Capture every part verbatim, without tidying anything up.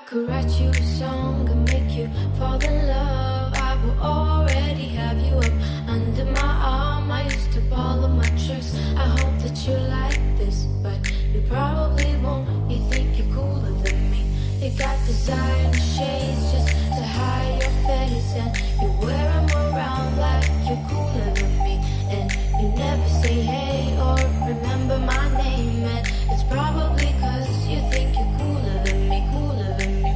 could write you a song and make you fall in love, I will already have you up under my arm. I used to ball of my tricks. I hope that you like this, but you probably won't. You think you're cooler than me. You got designer shades just to hide your face, and you wear them around like you're cooler than me. And you never say hey or remember my name, and it's probably cause you think you're cooler than me, cooler than me.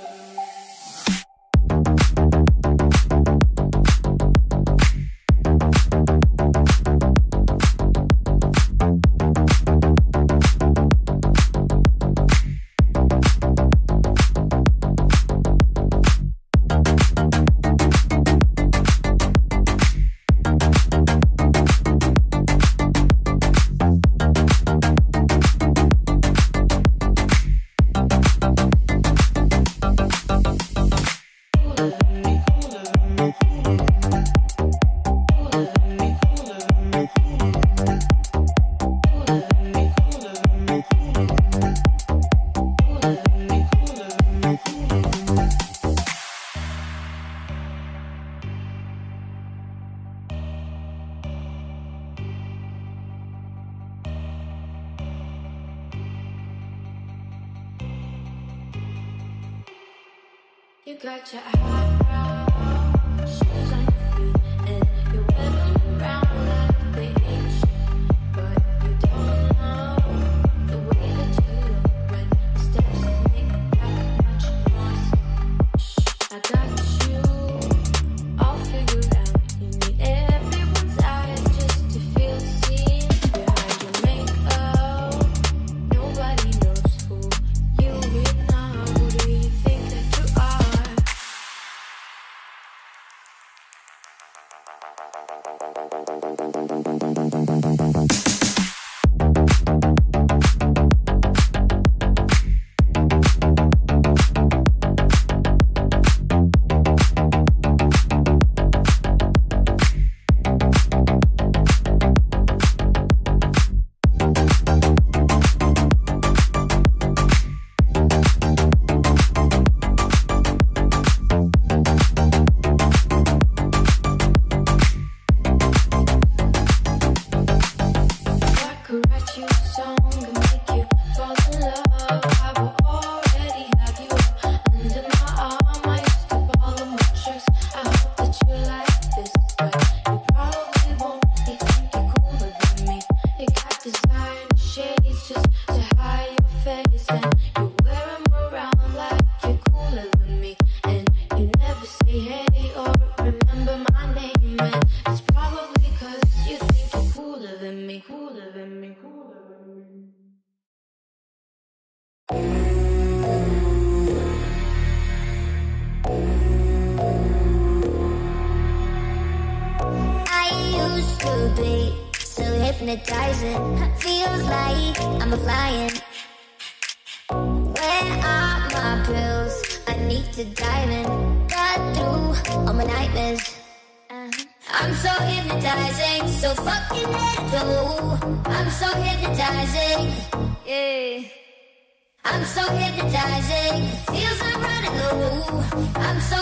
You got your eyebrow shoes on your feet, and you wear them around like they ain't shit. But you don't know the way that you look when the steps make that much noise. Shh, I got you all figured out. You need everyone's eyes just to feel seen. Behind your makeup, nobody knows who you really are. Who do you think that you are? Hypnotizing, feels like I'm a flying. Where are my pills? I need to dive in, cut through all my nightmares. uh, I'm so hypnotizing, so fucking little. I'm so hypnotizing, yeah. I'm so hypnotizing, feels like running low. I'm so